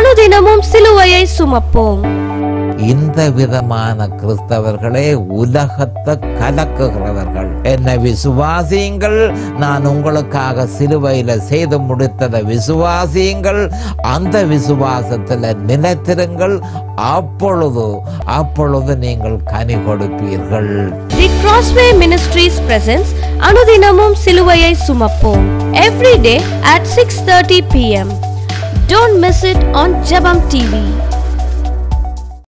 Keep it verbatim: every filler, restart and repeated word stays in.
அனுதினமும் சிலுவையை சுமப்போம். இந்த விதமான கிறிஸ்தவர்களே உலகத்தை கலக்குகிறவர்கள். என்னை விசுவாசியுங்கள், நான் உங்களுக்காக சிலுவையில செய்து முடித்ததை விசுவாசியுங்கள், அந்த விசுவாசத்தில் நிலைத்திருங்கள், அப்பொழுது அப்பொழுது நீங்கள் கனி கொடுப்பீர்கள். The Crossway Ministries presents அனுதினமும் சிலுவையை சுமப்போம் every day at six thirty p m Don't miss it on Jebamtv.